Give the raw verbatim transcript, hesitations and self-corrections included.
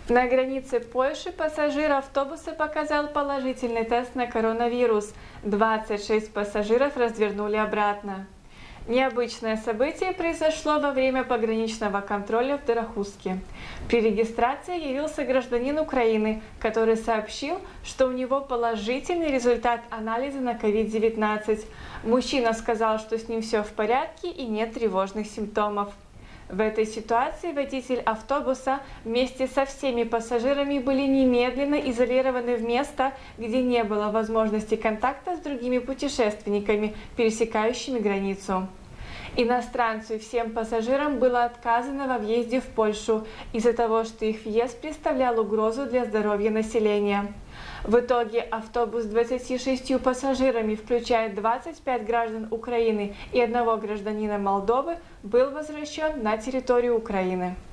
На границе Польши пассажир автобуса показал положительный тест на коронавирус. двадцать шесть пассажиров развернули обратно. Необычное событие произошло во время пограничного контроля в Дорохуске. При регистрации явился гражданин Украины, который сообщил, что у него положительный результат анализа на ковид девятнадцать. Мужчина сказал, что с ним все в порядке и нет тревожных симптомов. В этой ситуации водитель автобуса вместе со всеми пассажирами были немедленно изолированы в место, где не было возможности контакта с другими путешественниками, пересекающими границу. Иностранцу и всем пассажирам было отказано во въезде в Польшу из-за того, что их въезд представлял угрозу для здоровья населения. В итоге автобус с двадцатью шестью пассажирами, включая двадцать пять граждан Украины и одного гражданина Молдовы, был возвращен на территорию Украины.